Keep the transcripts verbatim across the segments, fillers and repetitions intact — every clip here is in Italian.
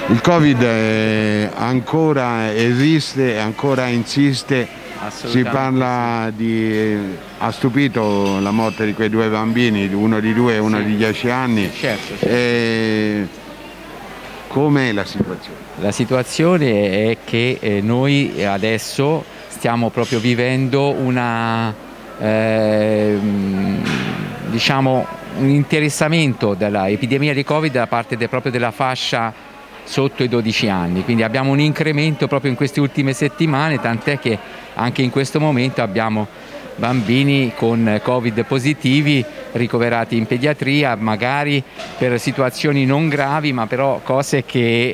Il Covid eh, ancora esiste, ancora insiste, si parla di... eh, ha stupito la morte di quei due bambini, uno di due e uno Sì. di dieci anni. Certo, certo. Eh, com'è la situazione? La situazione è che eh, noi adesso stiamo proprio vivendo una, eh, diciamo, un interessamento dell'epidemia di Covid da parte de, proprio della fascia sotto i dodici anni, quindi abbiamo un incremento proprio in queste ultime settimane, tant'è che anche in questo momento abbiamo bambini con Covid positivi ricoverati in pediatria, magari per situazioni non gravi, ma però cose che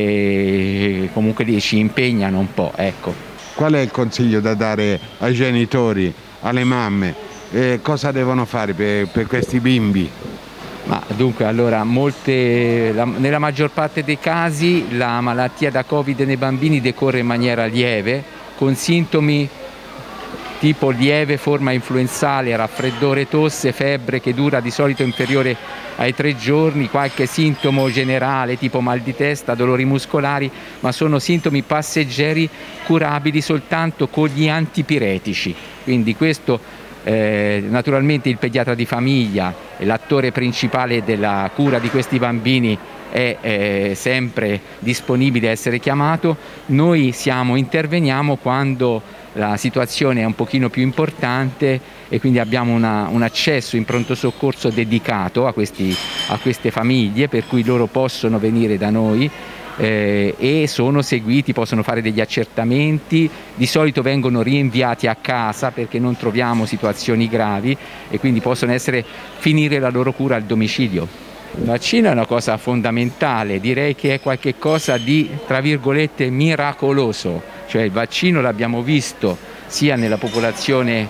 eh, comunque ci impegnano un po', ecco. Qual è il consiglio da dare ai genitori, alle mamme? Eh, cosa devono fare per, per questi bimbi? Ma dunque, allora, molte, la, nella maggior parte dei casi la malattia da Covid nei bambini decorre in maniera lieve, con sintomi tipo lieve forma influenzale, raffreddore, tosse, febbre che dura di solito inferiore ai tre giorni, qualche sintomo generale tipo mal di testa, dolori muscolari, ma sono sintomi passeggeri curabili soltanto con gli antipiretici. Quindi questo eh, naturalmente il pediatra di famiglia, l'attore principale della cura di questi bambini, è eh, sempre disponibile a essere chiamato. Noi siamo, interveniamo quando la situazione è un pochino più importante e quindi abbiamo una, un accesso in pronto soccorso dedicato a, questi, a queste famiglie, per cui loro possono venire da noi eh, e sono seguiti, possono fare degli accertamenti, di solito vengono rinviati a casa perché non troviamo situazioni gravi e quindi possono essere, finire la loro cura al domicilio. Il vaccino è una cosa fondamentale, direi che è qualcosa di, tra virgolette, miracoloso, cioè il vaccino l'abbiamo visto sia nella popolazione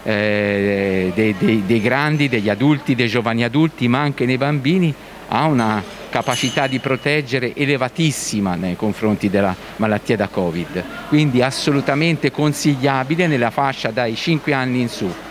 eh, dei, dei, dei grandi, degli adulti, dei giovani adulti, ma anche nei bambini, ha una capacità di proteggere elevatissima nei confronti della malattia da Covid, quindi assolutamente consigliabile nella fascia dai cinque anni in su.